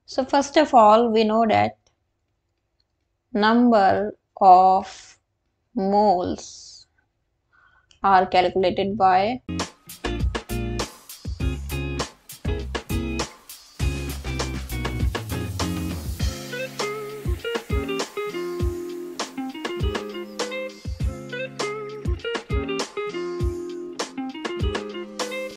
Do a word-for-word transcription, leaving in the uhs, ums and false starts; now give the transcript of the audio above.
So first of all, we know that number of moles are calculated by